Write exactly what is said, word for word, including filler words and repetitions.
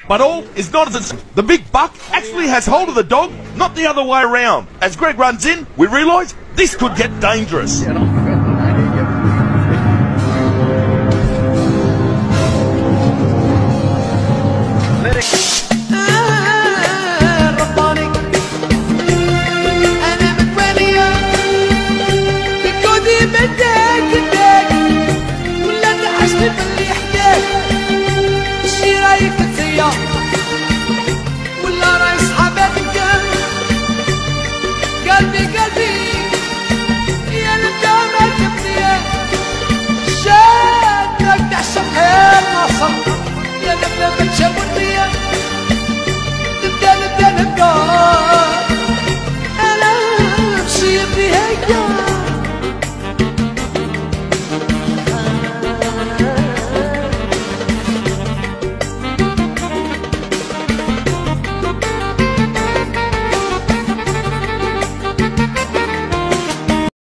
But all is not as it's, the big buck actually has hold of the dog, not the other way around. As Greg runs in, we realise this could get dangerous. ولا رايس حبابك قلبي قلبي يا ندامة تبني شادك تعشق المصر